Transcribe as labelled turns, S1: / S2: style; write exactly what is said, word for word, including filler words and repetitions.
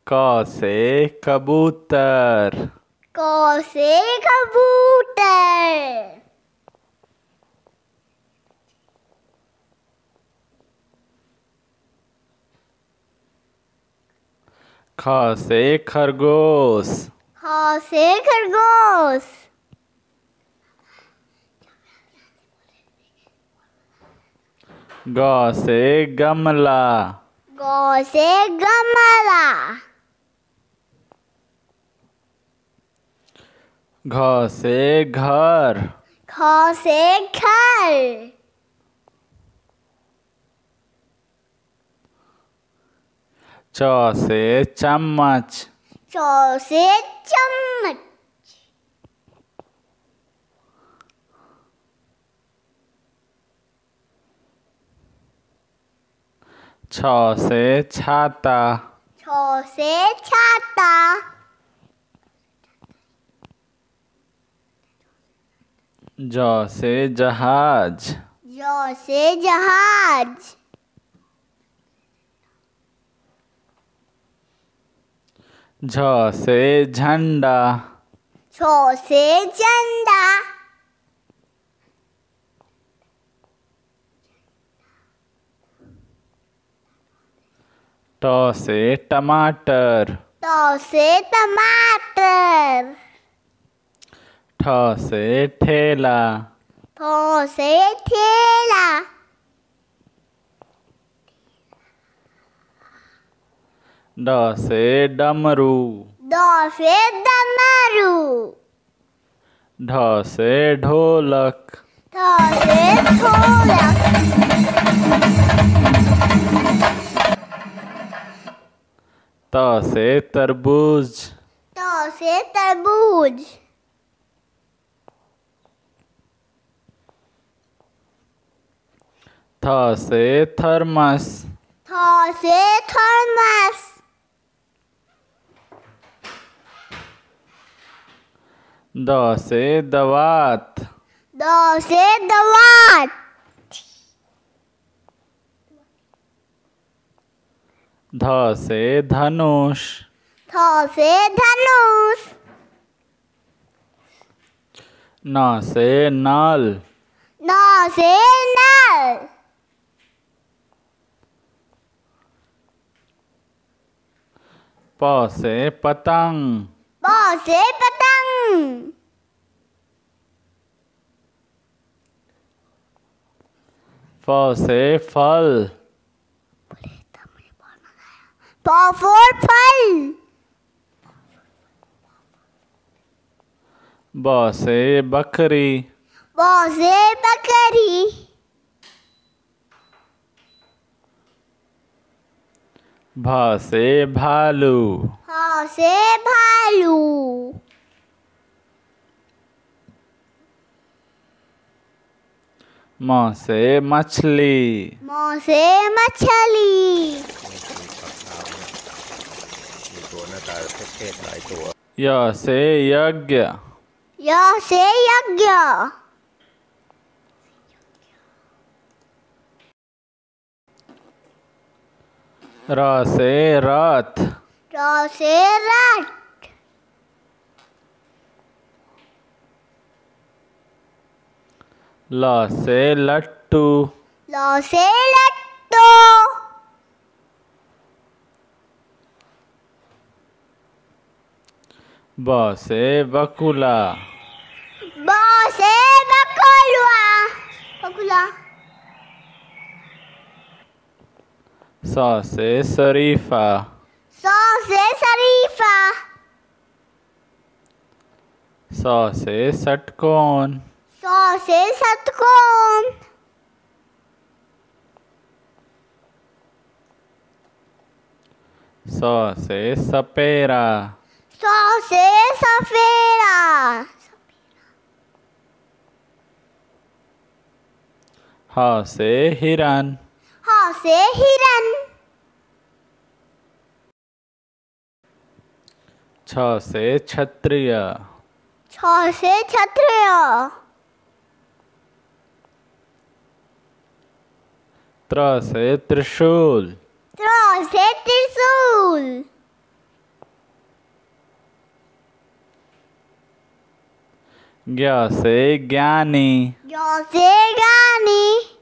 S1: क से कबूतर।
S2: क से कबूतर।
S1: ख से खरगोश।
S2: ख से खरगोश।
S1: ग से गमला।
S2: ग से गमला।
S1: घ से घर।
S2: ख से घर।
S1: च से चम्मच।
S2: च से चम्मच।
S1: छ से छाता।
S2: छ से छाता।
S1: ज से जहाज।
S2: ज से जहाज।
S1: झ से झंडा।
S2: छ से झंडा।
S1: ट से टमाटर।
S2: ट से टमाटर।
S1: ठ से ठेला।
S2: ठ से ठेला।
S1: ड से डमरू।
S2: ड से डमरू।
S1: ढ से ढोलक।
S2: ढ से ढोलक।
S1: त से तरबूज।
S2: त से तरबूज।
S1: थ से थर्मस।
S2: थ से थर्मस।
S1: द से दवात।
S2: द से दवात।
S1: ध से धनुष।
S2: थ से धनुष।
S1: न से नल।
S2: न से नल।
S1: प से पतंग।
S2: प से पतंग।
S1: फ से फल।
S2: फ for फल।
S1: ब से बकरी।
S2: ब से बकरी।
S1: भ से भालू।
S2: ह से भालू।
S1: म से मछली।
S2: म से मछली।
S3: มีตัวหน้าตาเท่ๆหลายตัว
S1: य से यज्ञ।
S2: य से यज्ञ।
S1: र से रथ।
S2: र से रथ।
S1: ल से लट्टू।
S2: ल से लट्टू।
S1: ब से बकुला।
S2: ब से बकुला। बकुला।
S1: स से शरीफा।
S2: स से शरीफा।
S1: स से षटकोण।
S2: स से षटकोण।
S1: स से सपेरा।
S2: स से सफेरा।
S1: ह से हिरन।
S2: ह से हिरन।
S1: छ से क्षत्रिय।
S2: छ से क्षत्रिय।
S1: त्र से त्रिशूल।
S2: त्र से त्रिशूल।
S1: ज्ञ से ज्ञानी।
S2: ज्ञ से ज्ञानी।